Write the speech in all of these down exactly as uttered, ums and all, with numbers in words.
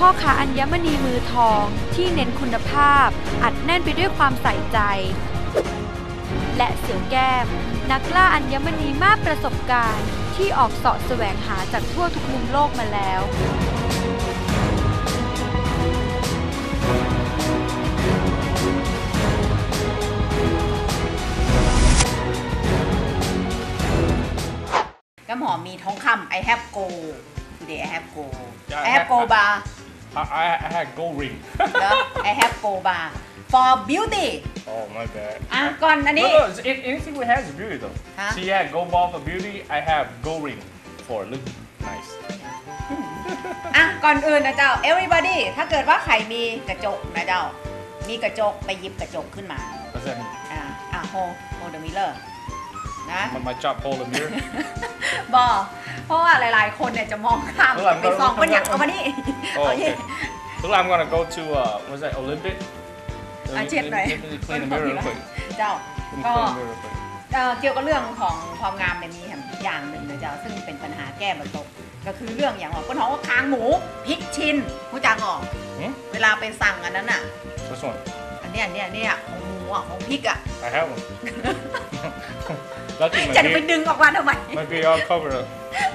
อค้าอัญมณีมือทองที่เน้นคุณภาพอัดแน่นไปด้วยความใส่ใจและเสือแก้มนักล่าอัญมณีมากประสบการณ์ที่ออกเสาะแสวงหาจากทั่วทุกมุมโลกมาแล้วน้ำหอมมีทองคำ I have gold today I have gold I have gold bar I I had gold ring I have gold bar for beauty oh my bad อ่ะก่อนอันนี้ no no anything we have is beauty though she had gold ball for beauty I have gold ring for look nice อ่ะก่อนอื่นนะเจ้า everybody ถ้าเกิดว่าใครมีกระจกนะเจ้ามีกระจกไปหยิบกระจกขึ้นมาอ่ะอ่ะ hold hold the mirror นะ my job hold the mirror บอเพราะว่าหลายๆคนเนี่ยจะมองข้ามไปส่องเป็นอย่างเอามานี่โอเค Look I'm gonna go to uh what's that Olympic อ่ะเช็ดหน่อย clean the mirror real quick เจ้าก็เกี่ยวกับเรื่องของความงามเนี่ยมีอย่างหนึ่งนะเจ้าซึ่งเป็นปัญหาแก้บนโต๊ะก็คือเรื่องอย่างว่าคนท้องว่าค้างหมูพริกชิ้นผู้จางออกเวลาไปสั่งอันนั้นอ่ะ Which one อันเนี้ยอันเนี้ยอันเนี้ยของหมูอ่ะของพริกอ่ะ I have one จะไปดึงออกมาทำไม Might be all covered up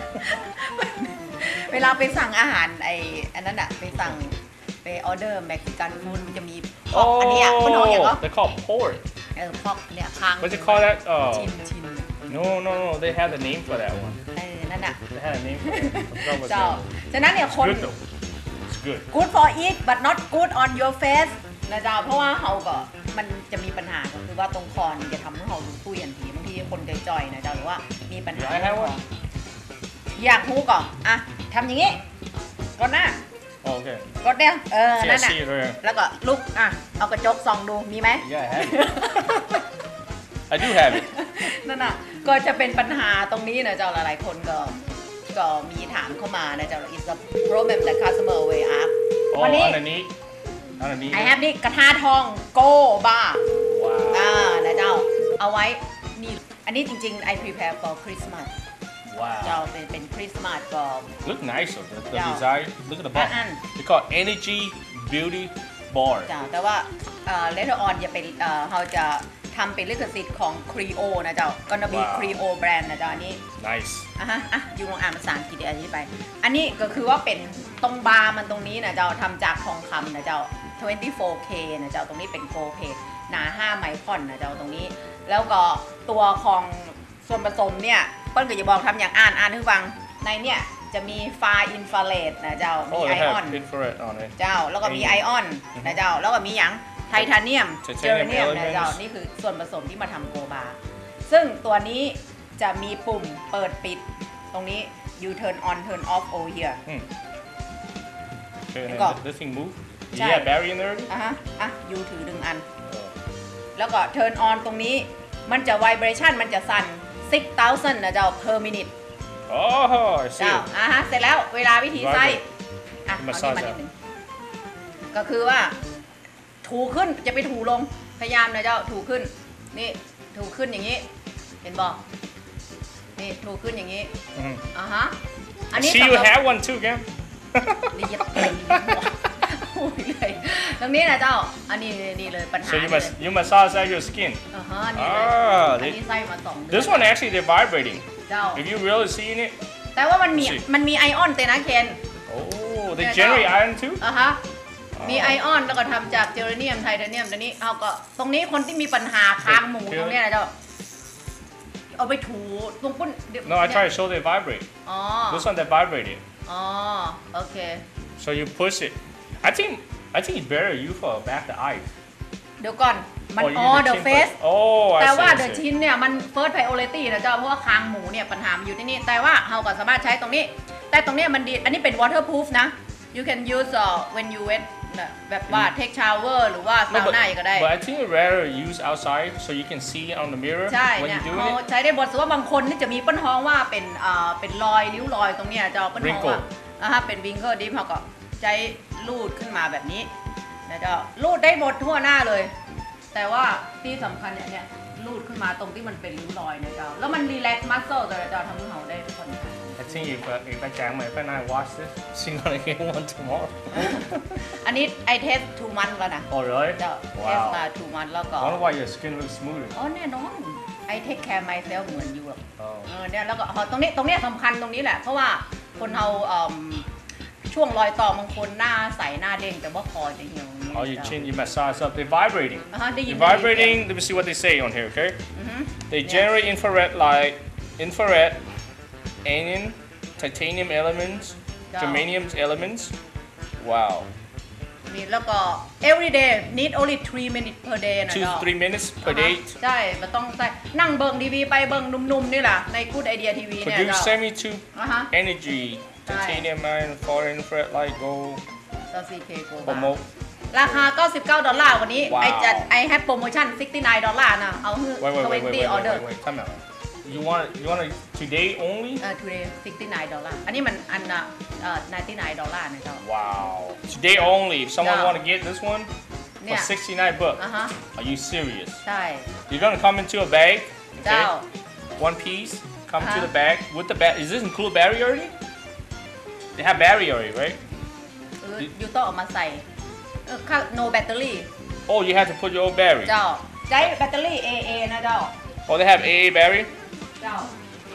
เวลาไปสั่งอาหารไอ้อันนั้นอ่ะไปสั่งไปออเดอร์เม็กซิกันฟู้ดมันจะมีพอกอันนี้อ่ะคนท้องอย่างก็ they call pork เออพอกเนี่ยค้าง What you call that ชิ้นชิ้น No no no they have a name for that one เออนั่นอ่ะ They had a name for it เจ้าฉะนั้นเนี่ยคน Good though It's good good for eat but not good on your face นะเจ้าเพราะว่าเขาก็มันจะมีปัญหาก็คือว่าตรงคอจะทำให้เขาดูตุ้ยทันทีบางทีคนจ่อยๆนะเจ้าหรือว่ามีปัญหาอยากฮู้ก่อนอ่ะทำอย่างนี้ก่อนหน้า Oh, okay กดเดียวเออนั่นน่ะ See it right here แล้วก็ลุกอ่ะเอากระจกส่องดูมีไหม Yeah I have it I do have it นั่นน่ะก็จะเป็นปัญหาตรงนี้นะเจ้าหลายๆคนก็ก็มีถามเข้ามานะเจ้า is a problem that customer will ask วันนี้ underneath underneath I have นี่กระทะทองโกบาร์อ่านะเจ้าเอาไว้นี่อันนี้จริงๆ I prepare for Christmas Wow เจ้าเป็นเป็นคริสต์มาสก็ Look nice though the, the design Look at the bar อัน They call Energy Beauty Bar เจ้าแต่ว่าเอ่อ later on จะเป็นเอ่อเราจะทำเป็นลิขสิทธิ์ของ Creo นะเจ้าก็จะมี Creo แบรนด์นะเจ้าอันนี้ Nice อ่ะฮะอ่ะยูลองอ่านภาษาอังกฤษอันนี้ไปอันนี้ก็คือว่าเป็นตรงบาร์มันตรงนี้นะเจ้าทำจากทองคำนะเจ้า ยี่สิบโฟร์เค นะเจ้าตรงนี้เป็น Gold Plate หนาห้าไมครอนนะเจ้าตรงนี้แล้วก็ตัวของส่วนผสมเนี่ยเปิ้ลก็จะบอกทำอย่างอ่านอ่านให้ฟังในเนี่ยจะมีไฟอินฟราเรดนะเจ้ามีไอออนเจ้าแล้วก็มีไอออนนะเจ้าแล้วก็มีอย่างไทเทเนียมเจอร์เนียมนะเจ้านี่คือส่วนผสมที่มาทำโกบาซึ่งตัวนี้จะมีปุ่มเปิดปิดตรงนี้ you turn on turn off over here This thing move You have battery in there อ่ะฮะอ่ะ you ถือดึงอันแล้วก็ turn on ตรงนี้มันจะ vibration มันจะสั่นsix thousand นะเจ้า per minute อ๋อเจ้าอ่ะฮะเสร็จแล้วเวลาวิธีใส่อ่ะเอานี่มานิดนึงก็คือว่าถูขึ้นจะไปถูลงพยายามนะเจ้าถูขึ้นนี่ถูขึ้นอย่างนี้เห็นบอกนี่ถูขึ้นอย่างนี้อ่ะฮะอันนี้ See you have one too แกนี่ยัดไปโอ้ยเลยตรงนี้นะเจ้าอันนี้นี่เลยปัญหา So you must you massage out your skin อ่ะฮะนี่เลยอันนี้ใส่มาสองเดือน This one actually they're vibrating เจ้า If you really seeing it แต่ว่ามันมีมันมีไอออนเตนะเคน Oh they generate iron too อ่ะฮะมีไอออนแล้วก็ทำจากเจอร์เนียมไทเทเนียมตัวนี้เอาก็ตรงนี้คนที่มีปัญหาค้างหมูตรงนี้นะเจ้าเอาไปถูตรงปุ้น No I try to show they vibrate อ๋อ This one they vibrating อ๋อโอเค So you push it I think I think it's better you for back the eye เดี๋ยวก่อนมันอ๋อ the face แต่ว่า the chin เนี่ยมัน first priority นะเจ้าเพราะว่าคางหมูเนี่ยปัญหามันอยู่ที่นี่แต่ว่าเราก็สามารถใช้ตรงนี้แต่ตรงนี้มันดีอันนี้เป็น waterproof นะ you can use uh, when you wet แบบว่า take shower หรือว่าซาวน่าก็ได้ But I think it's better use outside so you can see on the mirror ใช่ when เนี่ย you do เขา it ใช้ได้บทสมมติว่าบางคนนี่จะมีปัญหาว่าเป็นอ่าเป็นรอยริ้วรอยตรงเนี้ยเจ้าปัญหาว่าอ่าฮะเป็น wrinkle dip เขาก็ใช้ลูดขึ้นมาแบบนี้นะเจ้าลูดได้หมดทั่วหน้าเลยแต่ว่าที่สำคัญเนี่ยเนี่ยลูดขึ้นมาตรงที่มันเป็นริ้วรอยนะเจ้าแล้วมันรีแลกซ์มัสเซลแต่เจ้าทำให้เราได้ผ่อนคลาย I think if uh, if I can my friend I watch this, she's gonna get one tomorrow. อันนี้ไอเทส two months แล้วนะ Oh really? เจ้าเทสมา two months แล้วก็ Wonder why your skin looks smoother. อ๋อแน่นอน I take care myself เหมือนอยู่หรอก Oh. เออเนี่ยแล้วก็ตรงนี้ตรงนี้สำคัญตรงนี้แหละ เพราะว่าคนเราเอิ่มช่วงรอยต่อบางคนหน้าใสหน้าเด้งแต่ว่าคอจะเหี่ยวอย่างเงี้ย Oh, your chin, you massage up. They're vibrating. อ่าฮะได้ยิน They're vibrating. Let me see what they say on here. Okay. อือฮึ They generate infrared light, infrared, anion, titanium elements, Yeah. germanium elements. Wow. มีแล้วก็ every day need only three minutes per day นะ Two เจ้า to three minutes อ่า per ฮะ day. ใช่มันต้องใช่นั่งเบิ่งทีวีไปเบิ่งหนุ่มๆนี่แหละใน Good Idea ทีวีเนี่ย Produce เจ้า seventy-two อ่าฮะ energy, titanium ion, far infrared light, gold, ก็ ซี เค โกบา promote. ราคาเก้าสิบเก้าดอลลาร์วันนี้ว้าวไอจัดไอแฮปโปรโมชั่นหกสิบเก้าดอลลาร์นะ เอาฮือ Wait, wait, wait, wait, wait, ยี่สิบ wait, ออเดอร์ wait, wait. Time out. You want you want it today only? เออ today หกสิบเก้าดอลลาร์ อันนี้มันอันน่ะเอ่อเก้าสิบเก้าดอลลาร์นะเจ้า Wow. Today only. If someone Yeah. want to get this one for Yeah. sixty-nine bucks. อ่ะฮะ Are you serious? ใช่ You're gonna come into a bag. เจ้า Okay. One piece. Come to Uh-huh. the bag with the bag. Is this include battery already? They have battery already, right? เออยูต้องเอามาใส่เออค่า no battery Oh, you have to put your own battery. เจ้าใช้แบตเตอรี่ เอ เอ นะเจ้า Oh, they have A A battery. เจ้า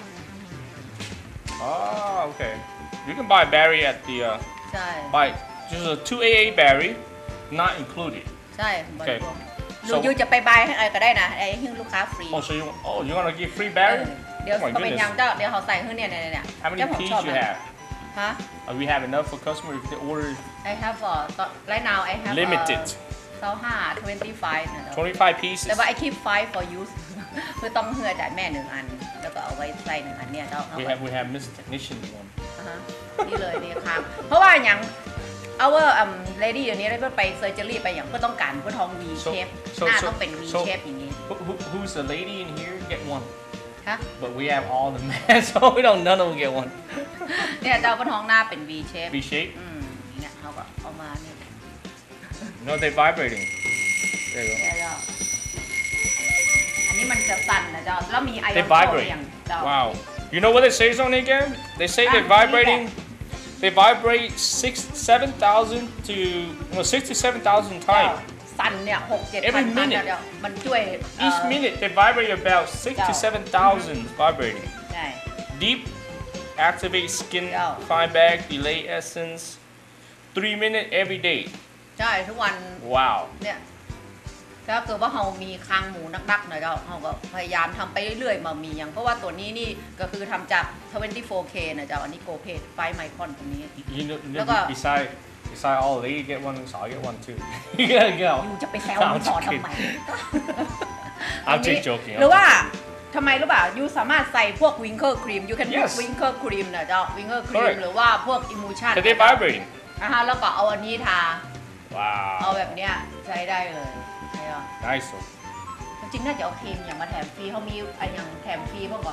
Oh, okay. You can buy battery at the uh, ใช่ buy just a two A A battery, not included. ใช่บโอริเคโภคหรือ So- ยูจะไปบายให้อะไรก็ได้นะไอ้ให้ลูกค้าฟรี Oh, so you oh you're gonna give free เอ battery? อเดี๋ยว Oh my เขาเป็น goodness. ยังเจ้าเดี๋ยวเขาใส่ให้เนี่ยเนี่ยเนี่ย How many เจ้าผม piece ชอบ you นะ have? ฮะ Uh, we have enough for customer if they order I have uh right now I have limited. เจ้าห้า twenty-five นะเจ้า twenty-five pieces. แต่ว่า I keep five for use คือต้องเหือจ่ายแม่หนึ่งอัน แล้วก็เอาไว้ใส่หนึ่งอันเนี่ยเจ้าเอา We ไว้ have we have Miss Technician one. อ่าฮะนี่เลยนี่ค่ะเพราะว่าอย่าง our um lady อย่างนี้ได้เพื่อไปเซอร์เจอรี่ไปอย่างเพื่อต้องการเพื่อท้อง V So- shape so- หน้า so- ต้องเป็น V so- shape อย่างนี้ Who, who, who's the lady in here? Get one. ฮะ But we have all the men, so we don't none of them get one. เนี่ยเจ้าเพื่อท้องหน้าเป็น V shape V shape. อืมเนี่ยเขาก็เอามาเนี่ย No, they're vibrating. There you เนี่ยเจ้าอันนี้มันจะสั่นนะเจ้าแล้วมีไอ go. อ They อนโฟ vibrate. อย่างเจ้า Wow. You know what it says on it again? They say they're Ah, vibrating. They vibrate six, seven thousand to no sixty-seven thousand เจ้า times. สั่นเนี่ยหกเจ็ด Every พันครั้ง minute เจ้ามันช่วยเอ่อ Each minute they vibrate about six to seven thousand vibrating. ใช่ Deep, activate skin, Yeah. fine bag, delay essence. Three minute every day. ใช่ทุกวัน Wow. เนี่ยถ้าเกิดว่าเรามีคางหมูนักๆหน่อยเราเราก็พยายามทำไปเรื่อยๆมามีอย่างเพราะว่าตัวนี้นี่ก็คือทำจาก twenty-four K นะเจ้าอันนี้โกเพดไฟไมครอนตรงนี้ You know, you know Look up. beside beside all they get one, so I get one too. you gotta ยู go. จะไปแซวมันต่อทำไม I'm just joking. หรือว่าทำไมรู้ป่ะยูสามารถใส่พวกวิงเกอร์ครีมยูแคนพวก Yes. วิงเกอร์ครีมนะเจ้าวิงเกอร์ครีม Correct. หรือว่าพวกอิมูชัน Cause they're vibrating. นะคะแล้วก็เอาอันนี้ทา เอา Wow. แบบเนี้ยใช้ได้เลยใช่ป่ะ Nice. จริงๆน่าจะเอาครีมอย่างมาแถมฟรีเขามีไอ้อย่างแถมฟรีพวกก่อน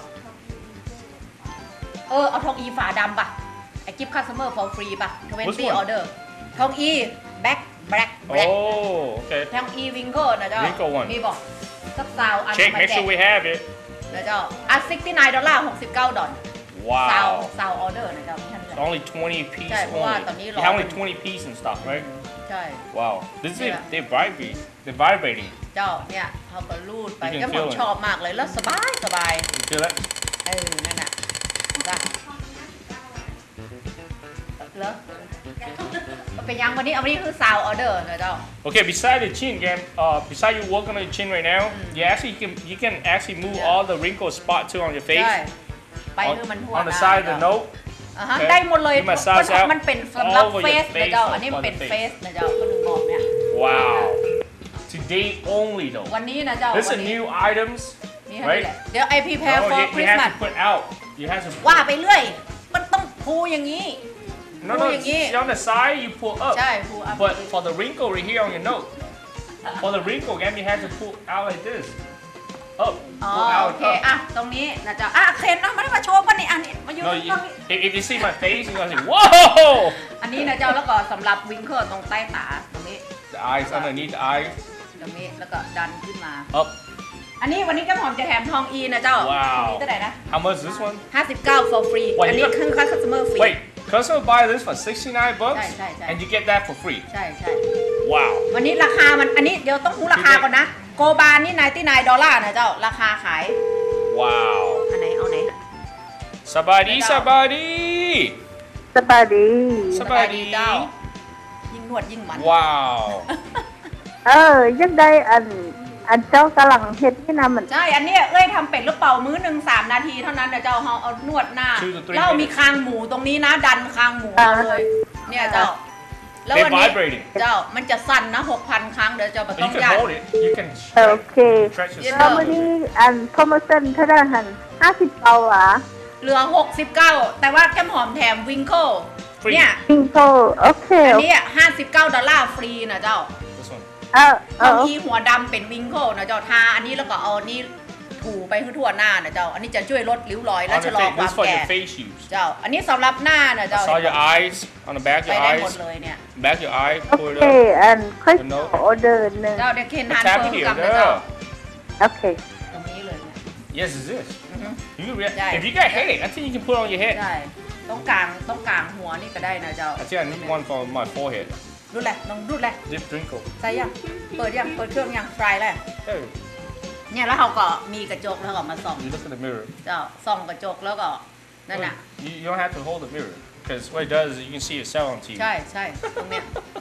เออเอาทองอีฝาดำป่ะไอ้กิฟต์คัสเตอร์ for free ป่ะ Which twenty one? order ทองอีแบ็คแบล็คแบล็ค Oh, okay. ทองอีวิงเกิลนะเจ้า Winkle one มีบอกสักซาวอัน Check. มา Make แจก sure we have it. นะเจ้าอ่ะ69ดอลลาร์69ดอลซาว Wow. ซาวออเดอร์นะเจ้าไม่ใช่ It's only twenty piece Right, only. well, tao nghĩ You lo have only mình- twenty piece and stuff, right? ใช่ Wow. This is Yeah. they vibrate. They're vibrating. เจ้าเนี่ยเขาก็รูดไป You can ก็ผม feel it. ชอบมากเลยแล้วสบายสบาย You feel that? เออนั่นน่ะจ้ะเหรอมันเป็นยังวันนี้เอาวันนี้คือซาวออเดอร์นะเจ้า Okay, beside the chin, Gam, uh, beside you working on your chin right now, you actually can you can actually move Yeah. all the wrinkle spot too on your face. ใช่ไป On, คือมันทั่ว on ห the น้า side of the เจ้า nose. อ่าฮะ Okay. ได้หมดเลย You massage มัน out มันเป็นสำหรับ all over เฟ your สนะ face เจ้า or อันนี้มัน on the เป็น face. เฟสนะเจ้าก็ถึงบอกเนี่ย Wow. Today only though. วันนี้นะเจ้า This วั is นนี้ new items. นี่ให้แหละเดี๋ยว I prepare No, for you, you have Christmas to put out. You have to. ว่าไปเรื่อย มันต้องพูอย่างนี้ No, พู no. อย่างนี้ See on the side, you pull up. ใช่พูอัพ But for the wrinkle right here on your nose, for the wrinkle, Gam, you have to pull out like this. Up. อ๋อ Pull โอ out. เค Up. อ่ะตรงนี้นะเจ้าอ่ะเคนนะไม่ได้มาโชว์กันนี่อันนี้มาอยู่ No, ตรง you, นี้ if, if you see my face, you're gonna say, "Whoa!" อันนี้นะเจ้าแล้วก็สำหรับวิงเคิลตรงใต้ตาตรงนี้ The eyes underneath the eyes, ตรงนี้แล้วก็ดันขึ้นมา up. อันนี้วันนี้แก้มหอมจะแถมทองอีนะเจ้า Wow ทองอีเท่าไหร่นะ How much is this one? ห้าสิบเก้า for free Wait, อันนี้ you got- คือค่า customer free Wait, customer buy this for sixty-nine bucks, ใช่ใช่ใช่ and you get that for free. ใช่ใช่ Wow. วันนี้ราคามันอันนี้เดี๋ยวต้องรู้ราคาก่อนนะ โกบานนี่99ดอลลาร์นะเจ้า ราคาขาย Wow. อันไหนเอาไหน Sabadi, Wow. sabadi. สบายดีสบายดี Sabadi. เจ้า ยิ่งนวดยิ่งมัน Wow. เออยังได้อันอันเจ้ากำลังเฮ็ดที่นำเหมือนใช่ อันเนี้ยเอ้ยทำเป็ดลูกเป่ามื้อหนึ่งสามนาทีเท่านั้นเดี๋ยวเจ้าเอาเอานวดหน้า Two to three แล้วมีคางหมูตรงนี้นะ ดันคางหมูเอาเลย เนี่ยเจ้า แล้ว They're วันนี้ vibrating. เจ้ามันจะสั่นนะหกพันครั้งเดี๋ยวเจ้าไป But ต้อ you ง can ยัน hold it. You can โอ stretch, เค stretch เย็น yourself. แล้ววันนี้อันโปรโมชั่นเท่าไหร่หันห้าสิบเปาหวะเหลือหกสิบเก้าแต่ว่าแก้มหอมแถมวิงเกิล Free เนี่ยอิงโกโอเคอันนี้ห้าสิบเก้าดอลลาร์ฟรีนะเจ้า This one. เออเอทองออีหัวดำเป็นวิงเกิลนะเจ้าทาอันนี้แล้วก็เอาอันนี้ถูไปทั่วหน้านะเจ้า อันนี้จะช่วยลดริ้วรอยและ On ชะ your ลอ face. ควา This ม for แก่ your face use. เจ้า อันนี้สำหรับหน้านะเจ้า It's on your eyes, on the back of ไป your ได้หมด eyes, เลยเนี่ย back of your eye. โอ Pull it เค up. อันค่อยข No. อออเดอร์หนึ่งเจ้าเดี๋ยวเคนทาน Tap เพิ่ม here, กับนะเจ้า there. โอเคตรงนี้เลยเนี่ย Yes, it's this. อือฮึ You can re- Yeah. If you got headache, I think you can put it on your head. ใช่ต้องกลางต้องกลางหัวนี่ก็ได้นะเจ้า I think I need one for my forehead. ดูแลลองดูแล Dip drinkle. ใส่ยัง เปิดยัง เปิดเครื่องยังไฟแล้ว Hey, เนี่ยแล้วเขาก็มีกระจกแล้วก็มาส่อง you look in the mirror. เจ้าส่องกระจกแล้วก็นั่นน่ะ You, you don't have to hold the mirror because what it does is you can see yourself on T V. ใช่ใช่ตรงเนี้ย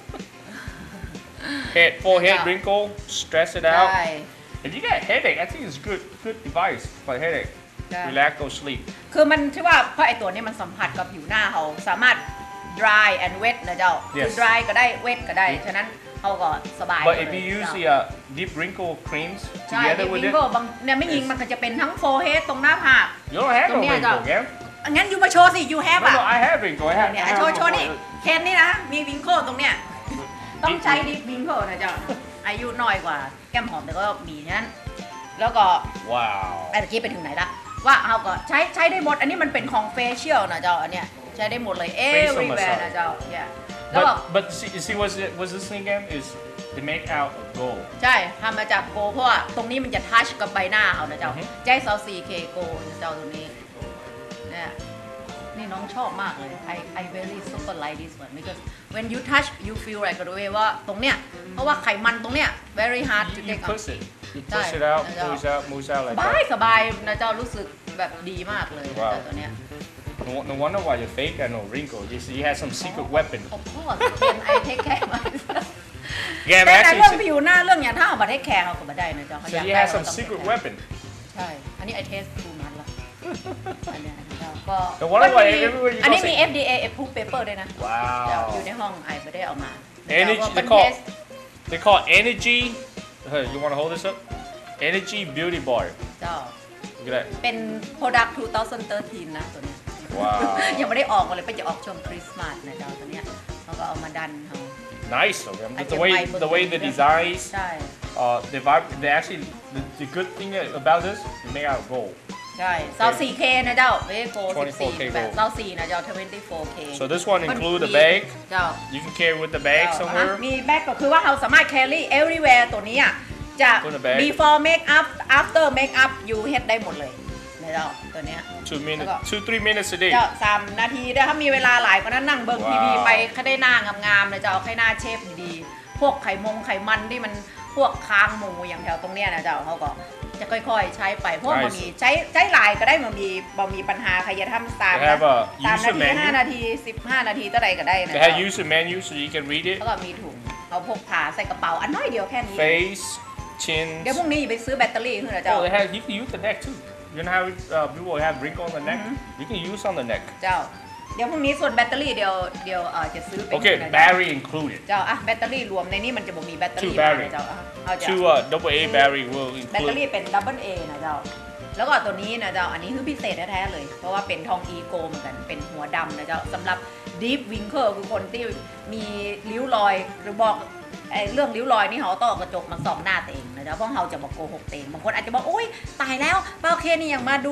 Head, forehead Yeah. wrinkle, stress it ใช่ out. If you got headache, I think it's good good device for headache. Yeah. Relax, go sleep. คือมันที่ว่าเพราะไอตัวนี้มันสัมผัสกับผิวหน้าเขาสามารถ dry and wet นะเจ้า คือ Yes. dry ก็ได้ wet ก็ได้ ฉะนั้นเขาก็สบาย But เล if ย you use เจ้า the uh, deep wrinkle creams ใช่ together วิ with ง it, โก้บางเนี่ยไม่ยิงมันก็จะเป็นทั้ง forehead ตรงหน้าผาก you don't have no Don't need wrinkle, that. yeah? งั้นยูมาโชว์สิ you have No, อ่ะ no, I have wrinkle. I have. เนี่ย I have โชว์โชว์นี่ wrinkle. เคนนี่นะ มีวิงโก้ตรงเนี้ย ต้องใช้ดิฟวิงโก้นะเจ้า อายุน้อยกว่าแก้มหอมแต่ก็มีฉะนั้น แล้วก็ Wow. ไอ้ตะกี้ไปถึงไหนละว่าเขาก็ใช้ใช้ได้หมด อันนี้มันเป็นของเฟเชียลนะเจ้า อันเนี้ยใช้ได้หมดเลย Facial everywhere massage นะเจ้า yeah แล้วก็ But but see, you see what's it, what's this thing again? Is they make out of gold. ใช่ทำมาจากโกเพราะว่าตรงนี้มันจะทัชกับใบหน้าเขานะเจ้าอือฮึใจเซาซีเคโกนะเจ้าตรงนี้เนี่ยนี่น้องชอบมากเลย I I very super like this one because when you touch you feel like ก็ด้วยว่าตรงเนี้ยเพราะว่าไขมันตรงเนี้ย very hard to You, you take out push it. You Right. push it out, Yeah. moves out, moves out ส like บาย that. สบายนะเจ้ารู้สึกแบบดีมากเลยนะ Wow. เจ้าตัวเนี้ย No, no wonder why your face got no wrinkle. You see, you had some secret weapon. of course can I take care myself Yeah, แต่ but ในเรื่อง actually, ผิวหน้าเรื่องอย่างถ้าเอาบัตรให้แคร์เขาก็มาได้นะเจ้าเขา so อยาก you ได้ had เรา some ต้อง secret take care weapon. ใช่ อันนี้ I taste too much ละอันเนี้ยนะเจ้าก็ The one ก็ why มี everywhere you อัน go นี้มี say- เอฟ ดี เอ approve paper ด้วยนะเจ้า Wow. อยู่ในห้องไอไม่ได้เอามา Energy, เจ้าก็ they เป็น call เทส they call energy. Hey, you want to hold this up? Energy beauty bar. เจ้า Look at that. เป็น product สองพันสิบสาม นะตัวเนี้ย Wow. ยังไม่ได้ออกมาเลยไปจะออกช่วงคริสต์มาสนะเจ้าตัวเนี้ยเขาก็เอามาดันเขา Nice though. man. I The can way buy the way the both. designs, ใช่ uh, they vib- they actually the, the good thing about this, they make out of gold. ใช่เซา โฟร์ เค นะเจ้าเวโกทเวนตี้โฟร์สิบเคสี่ แบบเซา โฟร์ นะเจ้า ทเวนตี้โฟร์ เค So this one มัน include the มี bag. เจ้า You can carry with the bag เจ้า somewhere. มีแบ็กก็คือว่าเราสามารถ carry everywhere ตัวนี้อ่ะจะ Put in the bag before make up after make up you เฮ็ดได้หมดเลยนะเจ้าตัวเนี้ย two minutes, Look up. two three minutes a day. เจ้าสามนาทีเด้อถ้ามีเวลาหลายกว่านั้นนั่งเบิ่งว้าวทีวีไปแค่ได้หน้างามๆนะเจ้าแค่หน้าเชฟดีๆ พวกไขมงไขมันที่มันพวกคางหมูอย่างแถวตรงเนี้ยนะเจ้าเขาก็จะค่อยๆ ใช้ไปเพราะว่า Nice. มันมีใช้ใช้หลายก็ได้มันมีบ่มีปัญหาใครจะทำสาม They have a สามนา user ทีห้า menu. นาทีสิบห้านาทีเท่าใดก็ได้นะ They เจ้า have user menu so you can read it. แล้วก็มีถุงเขาพกพาใส่กระเป๋าอันน้อยเดียวแค่นี้ Face, chins. เดี๋ยวพรุ่งนี้ไปซื้อแบตเตอรี่ขึ้นนะเจ้า Oh, they have. You can use the neck too. You know how uh, people have wrinkle on the neck? You can use on the neck. เจ้า เดี๋ยวพรุ่งนี้ส่วนแบตเตอรี่เดี๋ยวเดี๋ยวเอ่อจะซื้อเป็น Okay, นะเจ้า battery included. เจ้าอะแบตเตอรี่รวมในนี้มันจะบ่มีแบตเตอรี่ Two battery นะเจ้าอะเอาจะ Two uh, double A battery will แบตเตอรี่ include. เป็นดับเบิลเอนะเจ้า แล้วก็ตัวนี้นะเจ้า อันนี้คือพิเศษแท้ๆเลย เพราะว่าเป็นทองอีโกเหมือนกัน เป็นหัวดำนะเจ้าสำหรับ deep wrinkle คือคนที่มีริ้วรอย หรือบอกไอ้เรื่องริ้วรอยนี่เขาต้องเอากระจกมาส่องหน้าตัวเองนะเจ้า เพราะเขาจะบอกโกหกตัวเองบางคนอาจจะบอกโอ๊ยตายแล้วป้าโอเคนี่ยังมาดู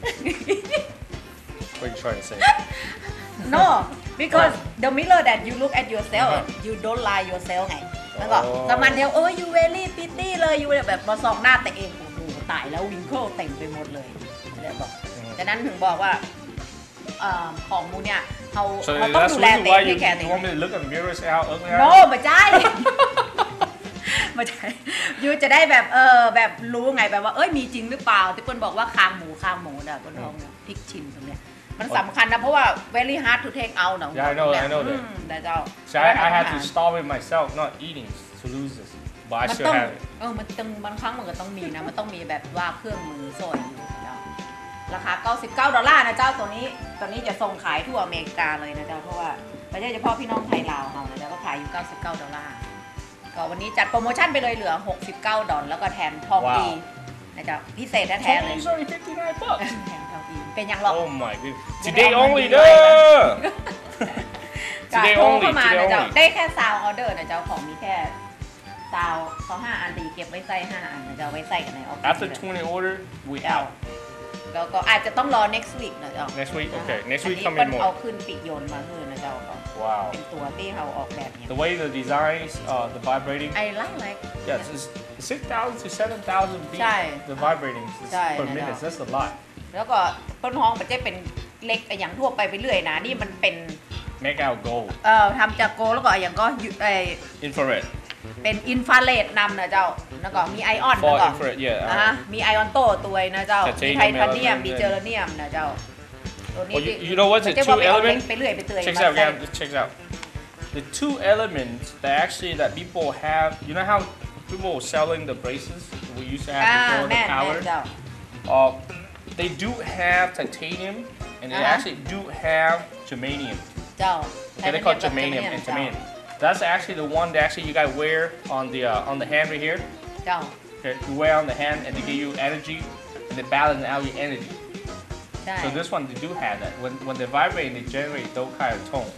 What are you trying to say? no because the mirror that you look at yourself you don't lie yourself ไงแล้วก็อ๋อสมันเดียวเออ you very pretty เลย you แบบมาส่องหน้าตัวเองโอ้โหตายแล้ววิงเคิลเต็มไปหมดเลยเลยบอกดังนั้นถึงบอกว่าของมูเนี่ยเขาเขาต้องดูแลเต็มที่แก่เต็ม You want me to look at the mirror and say how ugly I am? No ไม่ใช่ไม่ใช่ยูจะได้แบบเออแบบรู้ไงแบบว่าเอ้ยมีจริงหรือเปล่าที่เปิ้ลบอกว่าคางหมูคางหมูน่ะเปิ้ลลองพริกชิมตรงเนี้ยมันสำคัญนะเพราะว่า very hard to take out นะ Yeah, I know, I know that. แต่เจ้า So I, I had to starve it myself, not eating, to lose this. But I มัน still ต้อง have it. เออมันต้องบางครั้งมันก็ต้องมีนะมันต้องมีแบบว่าเครื่องมือสอยอยู่เจ้าราคาเก้าสิบเก้าดอลลาร์นะเจ้าตัวนี้ตัวนี้จะส่งขายทั่วอเมริกาเลยนะเจ้าเพราะว่าไม่ใช่เฉพาะพี่น้องไทยลาวเรานะเจ้าก็ขายอยู่เก้าสิบเก้าดอลลาร์ก็วันนี้จัดโปรโมชั่นไปเลยเหลือหกสิบเก้าดอลแล้วก็แถมทองดีนะเจ้าพิเศษแท้ๆเลย It's only fifty-nine bucks. แถมทองดีเป็นอย่างหรอก Oh my goodness. Today only, duh! จะ Today โทร only, เข้ามา today นะเจ้า only. ได้แค่ซาวออเดอร์นะเจ้าของมีแค่ซาวเขาห้าอันดีเก็บไว้ใส่ห้าอันนะเจ้าไว้ใส่กันในออฟฟิศ After twenty order, we เจ้า out. แล้วก็อาจจะต้องรอ next week นะเจ้า Next week? Okay. Next อัน week นี้ come เปิ้ in ลเอา more. ขึ้นปีกโยนมาคือนะเจ้าก็ Wow. เป็นตัวที่เราออกแบบเนี่ย The way the designs, uh, the vibrating. I like like Yes, it's six thousand to seven thousand beats. ใช่ The vibrating is ใช่ per นะ minute. เจ้า That's a lot. แล้วก็ต้นห้องมันจะเป็นเล็กอย่างทั่วไปไปเรื่อยนะนี่มันเป็น Make out gold. เอ่อทำจากโกลแล้วก็อย่างก็เออ Infrared. เป็นอินฟราเรดนำนะเจ้าแล้วก็มีไอออน For แล้วก็ infrared, yeah. อ่ะ Uh, มีไอออนโตตัวนะเจ้า มีไท Titanium เทเนียม element มีเจอร์เนียมนะเจ้าตัวนี้ well, you, you know what's the จะ two ว่าไปเอาเล็ก elements? ไปเรื่อยไปเตื่อย Check this out, guys. Check this out. The two elements that actually that people have. You know how people were selling the braces we used to อ่า have before แม่ the นแม่ power? นเจ้า Uh, they do have titanium, and they Uh-huh. actually do have germanium. เจ้า Okay, they call it germanium and germanium. That's actually the one that actually you guys wear on the uh, on the hand right here. เจ้า Okay, you wear on the hand and they give you energy, and they balance out your energy. ใช่ So this one they do have that. When when they vibrate, they generate those kind of tone.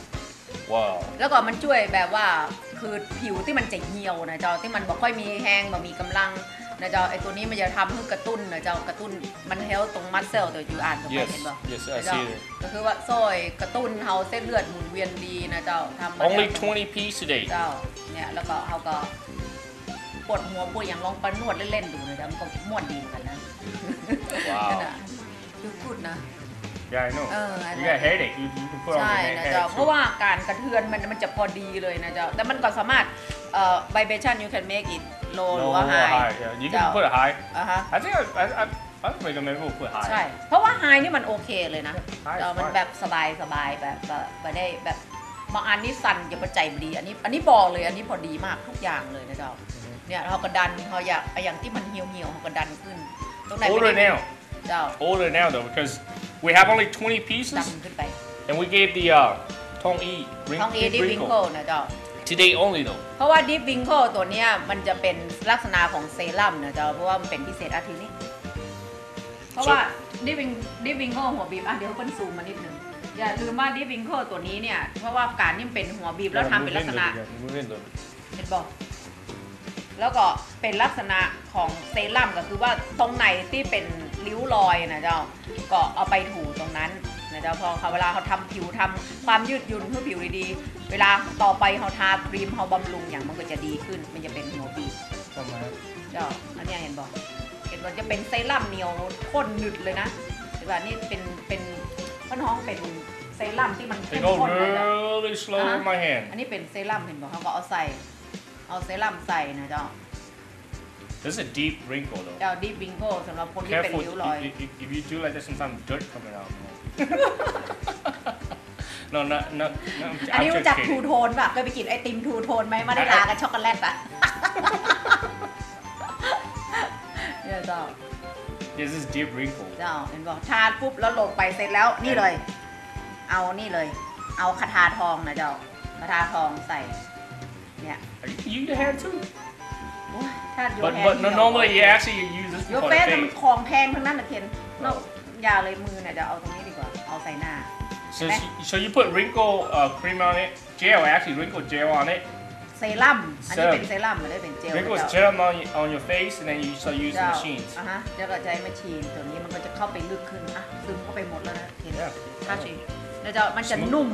Wow. แล้วก็มันช่วยแบบว่าคือผิวที่มันจะเหี่ยวนะเจ้าที่มันบอกค่อยมีแห้งบ่มีกำลังนะเจ้าไอตัวนี้มันจะทำให้กระตุ้นนะเจ้ากระตุ้นมันเฮลตรงมัดเซลตัวอยู่อ่านก็ไป Yes, เห็นบ่ yes, I นะเจ้า see it. ก็คือว่าซอยกระตุ้นเฮาเส้นเลือดหมุนเวียนดีนะเจ้าทำมา Only แล้ว twenty piece today. เจ้าเนี่ยแล้วก็เขาก็ปวดหัวปวดอย่างลองไปนวดเล่นๆดูนะเจ้ามันก็ม่วนดีเหมือนกันนะ Wow. นั่นน่ะคือพูดนะ Yeah, I know. เอออัน You นั้น got headache. You, you can put on ใช่ your นะ head เจ้า too. เพราะว่าการกระเทือนมันมันจะพอดีเลยนะเจ้าแต่มันก็สามารถเอ่อ vibration you can make it low หรือ Low ว่า or high high. Yeah, you เจ้า can put it high. อ่าฮะ I think I I I, I recommend people put high. ใช่เพราะว่า high นี่มันโอเคเลยนะ High is เจ้ามัน fine. แบบสบายสบายแบบแบบไม่ได้แบบบางอันนี่สั่นจะประใจบดีอันนี้อันนี้บอกเลยอันนี้พอดีมากทุกอย่างเลยนะเจ้าเนี่ยเราก็ดันเขาอยากอย่างที่มันเหี่ยวเหี่ยวเขาก็ดันขึ้นตรงไหนไม่ Older ได้ now. เจ้า Older now though because we have only twenty ดั pieces นขึ้นไป and we gave the uh Tong E ring ท้องเอ deep ดิวิงโก wrinkle นะเจ้า today only though. เพราะว่าดิฟวิงโกตัวเนี้ยมันจะเป็นลักษณะของเซรั่มนะเจ้าเพราะว่ามันเป็นพิเศษอาทิตย์นี้เพราะว่าดิฟวิงดิฟวิงโกหัวบีบอ่ะเดี๋ยวเพิ่นซูมมานิดนึงอย่าลืมว่าดิฟวิงโกตัวนี้เนี่ยเพราะว่าการนี่มันเป็นหัวบีบแล้วทำเป็นลักษณะ Move in though. เห็นบอกแล้วก็เป็นลักษณะของเซรั่มก็คือว่าตรงไหนที่เป็นริ้วรอยนะเจ้าก็เอาไปถูตรงนั้นนะเจ้าพอเขาเวลาเขาทำผิวทำความยืดหยุ่นเพื่อผิวดีๆเวลาต่อไปเขาทาครีมเขาบำรุงอย่างมันก็จะดีขึ้นมันจะเป็นหัวบีบ Come on. เจ้าอันเนี้ยเห็นบอกเห็นว่าจะเป็นเซรั่มเหนียวข้นหนึดเลยนะแต่ว่านี่เป็นเป็นพ่อน้องเป็นเซรั่มที่มัน They เข้ม go ข้นเลยนะ really slow Uh-huh. with my hand. อันนี้เป็นเซรั่มเห็นบอกเขาก็เอาใส่เอาเซรั่มใส่นะเจ้า This is a deep wrinkle though. เจ้าดิฟวิงโกสำหรับคนที่เป็น Careful ริ้วรอย if, if, if you do like that, sometimes dirt coming out. no, not not. no อัน I'm นี้ just รู้จักทู kidding. โทนป่ะเคยไปกินไอติมทูโทนไหมมาได้ลากับช็อกโกแลตป่ะ เนี่ยเจ้า This is deep wrinkle. เจ้าเห็นบอกทาปุ๊บแล้วลงไปเสร็จแล้วนี่เลย เอานี่เลย เอาคาถาทองนะเจ้าคาถาทองใส่เนี่ย You the hand too. โอ้ยถ้าโย But แฮน but no, normally you actually you use this โย for เฟ the สมัน face. ของแพงทั้งนั้นนะเคนนอกอย่าเลยมือเนี่ยจะเอาตรงนี้ดีกว่าเอาใส่หน้า So so you put wrinkle uh, cream on it, gel actually wrinkle gel on it. เซรั่มอันนี้เป็นเซรั่มไม่ได้เป็นเจล Wrinkle นะ is เจ้า gel on your, on your face, and then you start using เจ้า machines. อ่ะฮะแล้วก็ใช้แมชชีนตัวนี้มันก็จะเข้าไปลึกขึ้นอ่ะซึมเข้าไปหมดแล้วนะเห็น Yeah. ถ้าชิแล้วเจ้ามันจะนุ่ม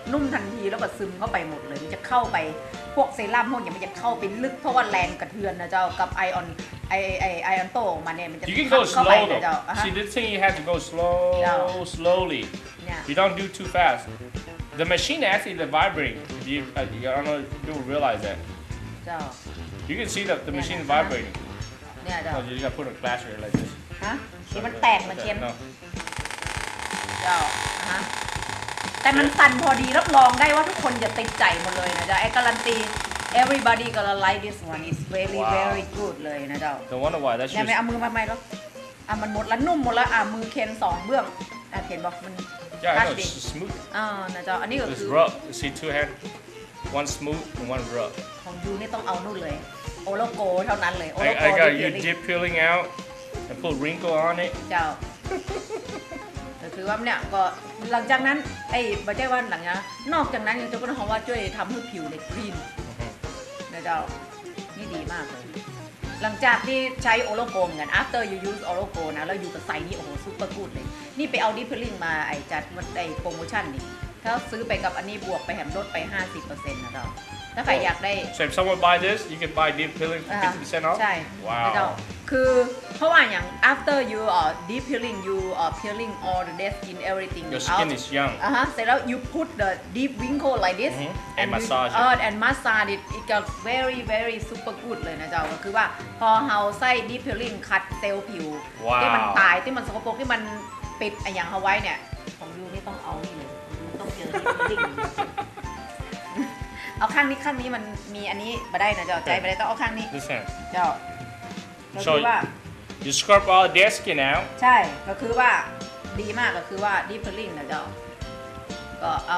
นุ่มทันทีแล้วก็ซึมเข้าไปหมดเลยมันจะเข้าไปพวกเซรั่มพวกอย่างมันจะเข้าไปลึกเพราะว่าแรงกระเทือนนะเจ้ากับไอออนไอไอไอออนโตออกมาเนี่ยมันจะ You can go เข้าไป slow นะเจ้า though. See, this thing you have to go slow, Yeah. slowly. Yeah. You don't do too fast. The machine actually is vibrating. You, uh, I don't know if people realize that. เจ้า You can see that the Yeah, machine is uh-huh. vibrating. เนี่ยเจ้า No, you gotta put a glass here like this. ฮะที่มันแตกมาเชน No. เจ้าฮะแต่มันสั่นพอดีรับรองได้ว่าทุกคนจะติดใจหมดเลยนะเจ้าไอ้การันตี everybody gonna like this one it's very Wow. very good เลยนะเจ้า Don't wonder why. That's เนี่ย just ไม่เอามือมาไหมแล้วอ่ะมันหมดแล้วนุ่มหมดแล้วอ่ะมือเคนสองเบื้องอ่ะเคนบอกมัน yeah, I ทัช know ดี it's just smooth. อ่านะเจ้าอันนี้ก็คื It's อ rough. You see two hand, one smooth and one rough. ของยูนี่ต้องเอานู่นเลยโอโลโกเท่านั้นเลยโอโล I, โก I got ที่ you เจอรี่ dip peeling out and put wrinkle on it. เจ้าก็คือว่าเนี่ยก็หลังจากนั้นไอ้บัจเจวันหลังจากนั้นนอกจากนั้นยังจะก็ต้องว่าช่วยทำให้ผิวเนี่ยคลีนนะเจ้านี่ดีมากเลยหลังจากที่ใช้โอโลโกเหมือนกัน after you use โอโลโกนะแล้วอยู่กับใส่นี่โอ้โหซูเปอร์กูดเลยนี่ไปเอาดิฟเฟลลิ่งมาไอ้จัดมันไอ้โปรโมชั่นนี่ถ้าซื้อไปกับอันนี้บวกไปแถมลดไป ห้าสิบเปอร์เซ็นต์ นะเจ้าถ้าใครอยากได้ So if someone buy this, you can buy deep peeling for อ่า fifty percent off. ใช่นะเจ้า Wow. คือเพราะว่าอย่าง after you are deep peeling you are peeling all the dead skin everything Your out skin is young. อ่ะฮะเสร็จแล้ว you put the deep wrinkle like this Mhm. and And you- massage it. เออ and massage it it got very very super good เลยนะเจ้าก็คือว่าพอเฮาใส่ deep peeling คัดเซลล์ผิวว้าวที่มันตายที่มันสกปรกที่มันปิดไอ้อย่างเฮาไว้เนี่ยของยูนี่ต้องเอานี่เลยยูต้องเจอ deep peeling เอาข้างนี้ข้างนี้มันมีอันนี้มาได้นะเจ้าใจมาได้ต้องเอาข้างนี้ This hand. เจ้าก็ So คือว่า you scrub all dead skin out. ใช่ก็คือว่าดีมากก็คือว่า deep peeling นะเจ้าก็เอา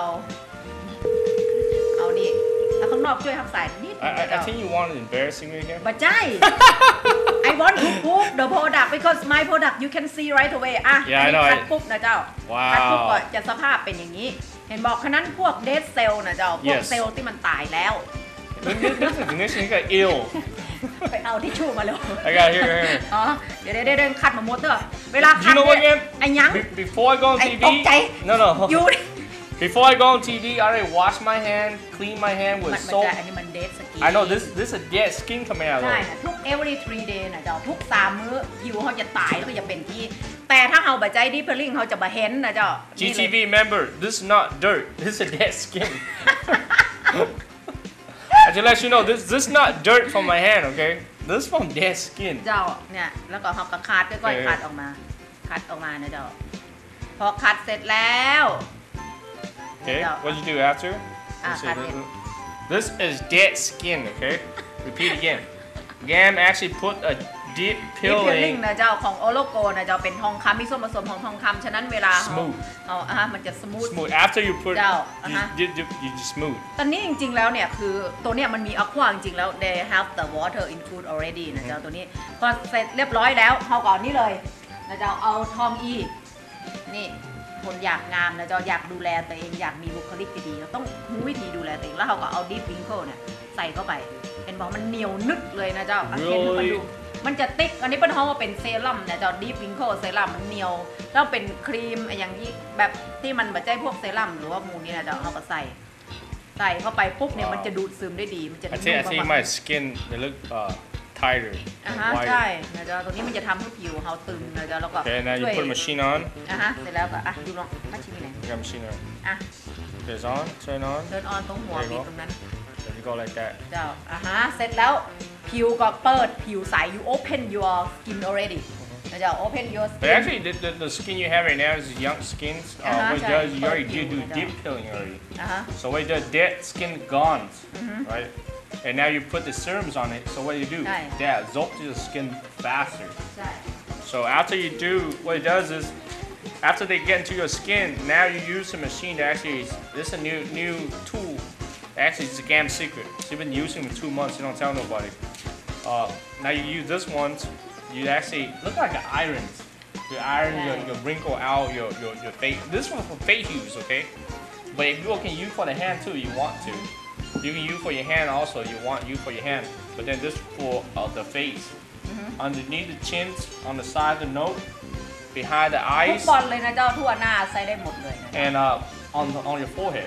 เอานี่แล้วข้างนอกช่วยทำสายนิดนึ I, ง I, นะ I เจ้า think you want to embarrassing me again. บัจใจ I want to prove the product because my product you can see right away อ่ะ Yeah, I อัน know. นี้คัดปุ๊บนะเจ้าว้าวคัดปุ๊บก็จะสภาพเป็นอย่างนี้ เห็นบอกขนั้นพวก dead cell นะเจ้าพวก Yes. เซลล์ที่มันตายแล้ว This, this, this is this is got ill. ไปเอาทิชชู่มาเลย I got here, here. อ๋อเดี๋ยวเดี๋ยวเดี๋ยวคัดมาหมดเด้อเวลาคั You ด know what, เนี่ย man? ไอ้หยัง Be- before I go on ไอ้ T ตกใจ V, no, no. ยู Before I go on T V, I already wash my hand, clean my hand มัน with มัน soap. จะอันนี้มัน dead skin I know this. This is a dead skin coming out. ใช่ Though. นะทุก every three day นะเจ้าทุกสามมื้อผิวเขาจะตายแล้วก็จะเป็นที่ แต่ถ้าเขาบัจใจดีเพลลิ่งเขาจะมาเห็นนะเจ้า G T V member, this is not dirt. This is a dead skin. I just let you know this. This is not dirt from my hand, okay? This is from dead skin. เจ้าเนี่ยแล้วก็เขาก็คัดค่อยเออๆคัดออกมาคัดออกมานะเจ้าพอคัดเสร็จแล้ว Okay. Yeah. What you do after? Ah, Let's see, cut this, it. this is dead skin, okay? Repeat again. Gam actually put a deep ดีเพลลิ่ง peeling. นะเจ้าของโอโลโกนะเจ้าเป็นทองคำมีส่วนผสมของทองคำฉะนั้นเวลาเขา Smooth. เอาอ่ะมันจะสมูท Smooth. After you put, Yeah, you, uh-huh. you, you, you just smooth. ตอนนี้จริงๆ แล้วเนี่ยคือตัวเนี้ยมันมีอะควาจริงๆ แล้ว they have the water include already นะเจ้าตัวนี้พอเสร็จเรียบร้อยแล้วเขาก่อนนี่เลยนะเจ้าเอาทองอีนี่คนอยากงามนะเจ้าอยากดูแลตัวเองอยากมีบุคลิกที่ดีเราต้องรู้วิธีดูแลตัวเองแล้วเขาก็เอา deep wrinkle เนี่ยใส่เข้าไปเห็นบอกมันเหนียวนึกเลยนะเจ้าอ่ะเห็นมันดูมันจะติ๊กอันนี้เป็นห้องว่าเป็นเซรั่มนะเจ้า deep wrinkle เซรั่มมันเหนียวแล้วเป็นครีมอย่างที่แบบที่มันแบบใจพวกเซรั่มหรือว่ามูนี่นะเจ้าเขาก็ใส่ใส่เข้าไปปุ๊บเนี่ย Wow. มันจะดูดซึมได้ดีมันจะ I นุ่ think I ม think มาก my skin they look uh, tighter, อ่ะ like ฮะ whiter. ใช่นะเจ้าตัวนี้มันจะทำให้ผิวเขาตึงนะเจ้าแล้วก็ Okay, now ช่ you วย put a machine on. อ่ะฮะเสร็จแล้วก็อ่ะดูลองมาชิมไหน You got machine on. อ่ะ Okay, it's on. Turn on. เดินออนตรงหัว There you บี go. บตรงนั้น Then you go like that. เจ้าอ่ะฮะเสร็จแล้วผิวก็เปิดผิวใส you open your skin already นะเจ้า open your But skin actually, the, the, the skin you have right now is young skin. Uh, Uh-huh, what it so does, you already it's do, do you, deep peeling already. อ่ะฮะ So what it does, dead skin gone, Mm-hmm. right? And now you put the serums on it. So what do you do? Right. That absorbs to the skin faster. ใช่ So after you do, what it does is, after they get into your skin, now you use a machine that actually, this is a new new tool. Actually, it's a Gam secret. So you've been using it for two months. You don't tell nobody. Uh, now you use this one. You actually look like an iron. You iron your, Right. your wrinkle out, your, your your face. This one for face use, okay? But if you can use for the hand too, you want to. You can use for your hand also. You want use for your hand. But then this for uh, the face. Underneath the chins, on the side of the nose, behind the ทุก eyes, บอลเลยนะเจ้าทั่วหน้าใส่ได้หมดเลยนะ and uh, on the, on your forehead.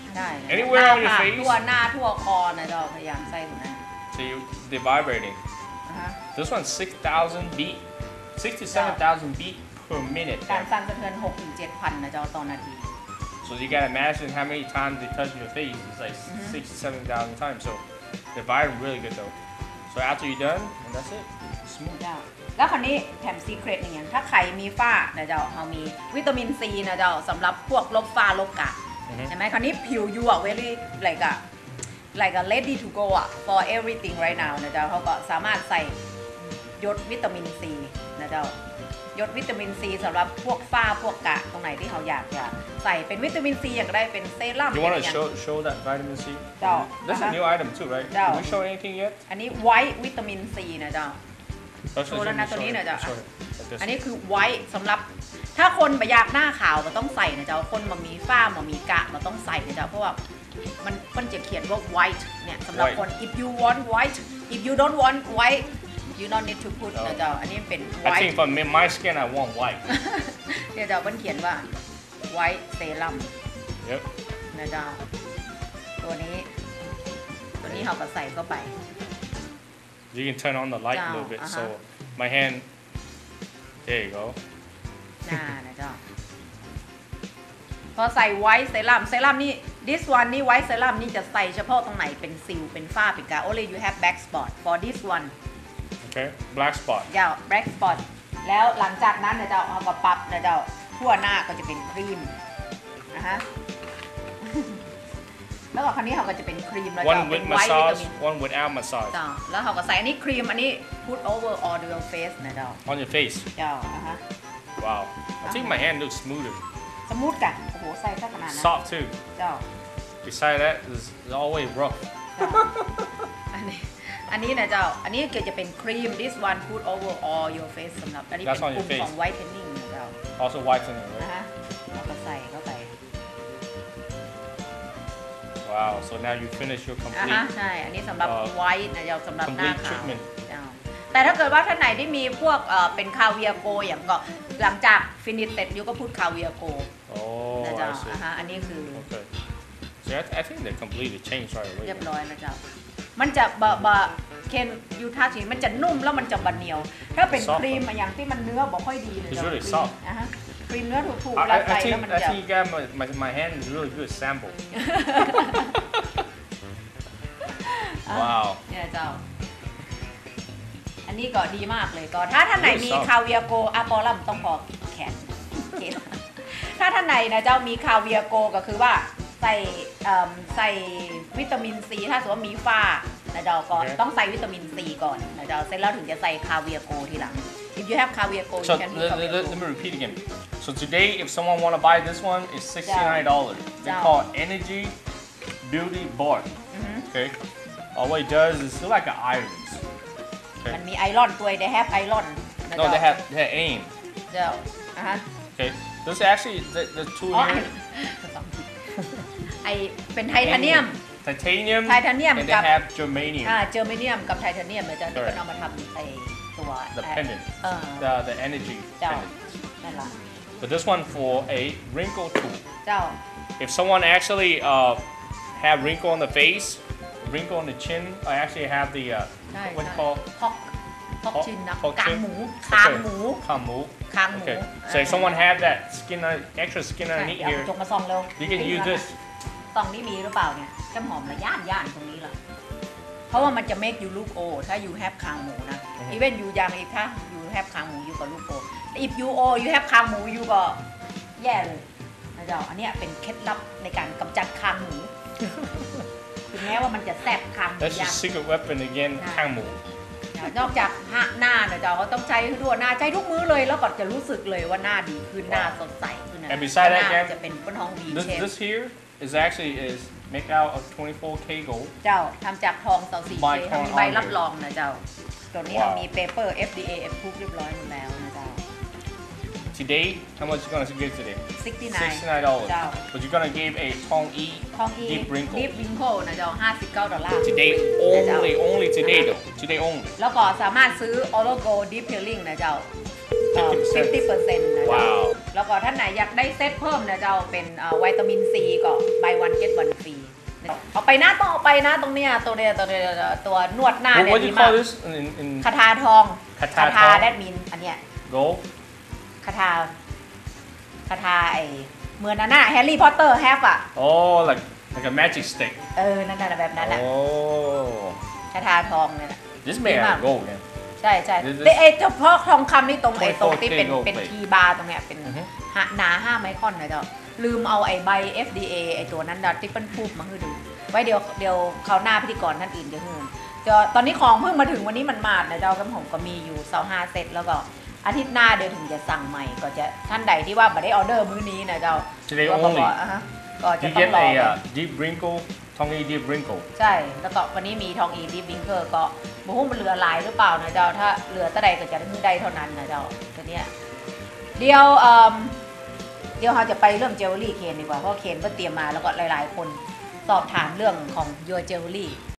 ได้ Anywhere on your หน้าผาก face ทั่วหน้าทั่วคอนะเจ้าพยายามใส่ตรงนั้น So you, they're vibrating. อ่าฮะ This one's six thousand beat, sixty-seven thousand beat per minute. การสั่นสะเทือนหกถึงเจ็ดพันนะเจ้าต่อนาที So you gotta imagine how many times they touch your face. It's like six to seven thousand times. So they're vibrating really good though. So after you're done, and that's it. Smooth. เจ้าแล้วคราวนี้แถมซีเครตอย่างถ้าใครมีฝ้านะเจ้าเขามีวิตามินซีนะเจ้าสำหรับพวกลบฝ้าลบกระ Mhm. เห็นไหมคราวนี้ผิวยูอะ very like a like a ready to go อะ for everything right now นะเจ้าเขาก็สามารถใส่ยศวิตามินซีนะเจ้ายศวิตามินซีสำหรับพวกฝ้าพวกกระตรงไหนที่เขาอยากจะใส่เป็นวิตามินซีอย่างก็ได้เป็นเซรั่ม You want อ to ย่าง show show that vitamin C? No. That's Uh-huh. a new item too, right? No. Did we show anything yet? อันนี้ไวท์วิตามินซีนะเจ้า Let's Show show na it, to show ni it, na dah. show it. Like this. อันนี้คือไวท์สำหรับถ้าคนไม่อยากหน้าขาวก็ต้องใส่นะเจ้าคนมามีฝ้ามามีกระมาต้องใส่นะเจ้าเพราะว่ามันมันจะเขียนว่า white เนี่ยสำหรับ White. คน if you want white if you don't want white you don't need to put นะเจ้าอันนี้เป็น I white think for me, my skin, I want white. เนี่ยเจ้ามันเขียนว่า white serum Yep. นะเจ้าตัวนี้ ตัวนี้เราก็ใส่เข้าไป You can turn on the light a Down, little bit. uh-huh. So my hand. There you go. หน้านะเจ้าพอใส่ไวท์เซรั่มเซรั่มนี่ this one นี่ไวท์เซรั่มนี่จะใส่เฉพาะตรงไหนเป็นสิวเป็นฝ้าเป็นกา only you have black spot for this one Okay. Black spot. เจ้า black spot แล้วหลังจากนั้นนะเจ้าเอาก็ปรับนะเจ้าทั่วหน้าก็จะเป็นครีมนะฮะ แล้วก็คราวนี้เขาก็จะเป็นครีมแล้วเจ้า One เป็น with ไวท์วิตา massage, มิน one without massage. เจ้าแล้วเขาก็ใส่อันนี้ครีมอันนี้ put over all your face นะเจ้า On your face. เจ้านะฮะ Wow. I think my hand looks smoother. สมูทกันโอ้โหใส่ซะขนาดนั้น Soft too. เจ้า Beside that, it's it's always rough. อันนี้อันนี้นะเจ้า อันนี้เกี่ยวจะเป็นครีม this one put over all your face สำหรับอันนี้เป็น That's on ก your ลุ่มของ face. whitening นะเจ้า Also whitening, นะ right? ฮะเราก็ใส่เข้าไป Wow. So now you finish your อ่ะ complete. ฮะใช่ อันนี้สำหรับเอ่อ white นะเจ้าสำหรับหน้า complete ขาว treatment เจ้าแต่ถ้าเกิดว่าท่านไหนที่มีพวกเอ่อเป็นคาเวียโกอย่างก็หลังจากฟินิชเสร็จยูก็พูดคาเวียโก Oh, นะเจ้า I see. อ่ะฮะอันนี้คือ Okay. See, I, I think they completely changed right เรีย away. บร้อยแล้วเจ้า มันจะบะบะเคนยูทัชมันจะนุ่มแล้วมันจะบะเหนียว ถ้าเป็น Soft ครีมอะอย่างที่มันเนื้อบอกค่อยดีเลย It's เจ้า really ครีม soft อ่ะฮะครีมเนื้อถูกๆ I, แล้ว I, ใส่ I แล้ว think มัน I จะ think you got my, my, my hand is really good sample. Wow. เนี่ยเจ้า อันนี้ก็ดีมากเลยก็ถ้าท่านไหนมี Really soft. คาเวียโกอะปอลัมต้องพอแขนโอเคถ้าท่านไหนนะเจ้ามีคาเวียโกก็คือว่าใส่เอิ่มใส่วิตามินซีถ้าสมมติว่ามีฝ้านะเจ้าก็โอเคต้องใส่วิตามินซีก่อนนะเจ้าเสร็จแล้วถึงจะใใส่คาเวียโกทีหลัง if you have คาเวียโก So you can let, use let, คาเวีย let, โก let me repeat again. So today, if someone want to buy this one, it's sixty-nine dollars. They Down. call it Energy Beauty Bar. Okay. All it does is look like an irons. มัน Okay. มีไอรอนตัว they have ไอรอนนะ No, เจ้า they have they have aim. เจ้าอ่ะฮะ Okay. This is actually the, the two อ๋อ here. ไอเป็นไทเทเนียม Titanium. Titanium And they กับ have germanium. อ่าเจอร์เมเนียมกับไทเทเนียมนะจ๊ะที่ Correct. เป็นเอามาทำไอตัว The pendant. เออ The the energy เจ้า pendant. นั่นแหละ But this one for a wrinkle tool. เจ้า If someone actually uh, have wrinkle on the face, wrinkle on the chin, I actually have the uh, ใช่ what ใช่ you call ฮอกฮอก Hok- ชินนะ hok กาง chin? หมูคาง Okay. หมู kamu. คางหมู Okay. เอ So อ if someone have that skin, uh, extra skin ใช่ underneath เดี๋ยว here, จงมาส่องเร็ว you can use this. ซองนี้มีหรือเปล่าเนี่ยจำหอมระย่านย่านตรงนี้ล่ะเพราะว่ามันจะ make you look old ถ้า you have คางหมูนะอือฮึ even you ยังอีกถ้า you have คางหมู you ก็ look old if you old you have คางหมู you ก็แย่เลยนะเจ้าอันเนี้ยเป็นเคล็ดลับในการกำจัดคางหมู ถึงแม้ว่ามันจะแซ่บคางหมู That's ยา your ก secret weapon again, Nah. kamu. นอกจากหน้าเนะเจ้าเขาต้องใช้ทั่วหน้าใช้ทุกมื้อเลยแล้วก็จะรู้สึกเลยว่าหน้าดีขึ้นหน้าสดใสขึ้นนะ And beside ห that, น้า Gab, จะเป็นเป็นห้องวี This เชฟ this here is actually is make out of twenty-four K gold. เจ้าทำจากทองเสาสี By เค Tong มีใบ Honor รับรองนะเจ้าตัวนี้ Wow. เรามีเปเปอร์ เอฟ ดี เอ approve เรียบร้อยหมดแล้วนะเจ้า Today, how much you gonna give today? 69 Sixty-nine dollars. Down. But you're gonna give a Tong E ทองอี deep wrinkle. ดิฟวิงโคนะเจ้าห้าสิบเก้าดอลลาร์ Today Down. only, only today though. Today only. แล้วก็สามารถซื้อ Oro Gold Deep Peeling นะเจ้า Deep ฟิฟตี้เปอร์เซ็นต์นะเจ้า Wow แล้วก็ท่านไหนอยากได้เซตเพิ่มนะเจ้าเป็นเอ่อวิตามินซีก็ buy one get one free เอาไปนะต้องเอาไปนะตรงเนี้ยตัวเนี้ยตัวเนี้ยตัวนวดหน้า What, เนี่ย what do ดี you มาก call this in, in คาถาทองคาถาทองแดดมินอันเนี้ย gold? คาถาคาถาไอเหมือนนั่นน่ะแฮร์รี่พอตเตอร์แฮปอ่ะ Oh, like like a magic stick. เออนั่นน่ะแบบนั้นแหละ Oh, คาถาทองเนี่ยแหละ this made out of gold, man. ใช่ใช่ This- this- แต่ไอ้เฉพาะทองคำนี่ตรงไอ้ตรงที่เป็น twenty-four K gold เป็น plate ทีบาร์ตรงเนี้ยเป็นอือฮึหาหนาห้าไมครอนนะเจ้าลืมเอาไอ้ใบ เอฟ ดี เอ ไอ้ตัวนั้นดอทที่เป็นพูบมาให้ดู ไว้เดี๋ยวเดี๋ยวเขาวหน้าพิธีกรท่านอื่นจะเฮือนจะตอนนี้ของเพิ่งมาถึงวันนี้มันมาดนะเจ้ากับผมก็มีอยู่เสาห้าเซตแล้วก็อาทิตย์หน้าเดี๋ยวถึงจะสั่งใหม่ก็จะท่านใดที่ว่าไม่ได้ออเดอร์มื้อนี้นะเจ้า Today ก็บอก only. อ่ะฮะก็จะ You ต้อง get รอ a ก่อน uh, deep wrinkle, tongue deep wrinkle. ใช่ แล้วก็วันนี้มีทองอีดิฟวิงเกอร์ก็บุ้งมันเหลือหลายหรือเปล่านะเจ้า ถ้าเหลือตะใดก็จะได้มือใดเท่านั้นนะเจ้าตัวเนี้ยเดี๋ยวเอ่อเดี๋ยวเราจะไปเรื่องเจลลี่เคนดีกว่า เพราะเคนก็เตรียมมาแล้วก็หลายๆ คนสอบถามเรื่องของ your jewelry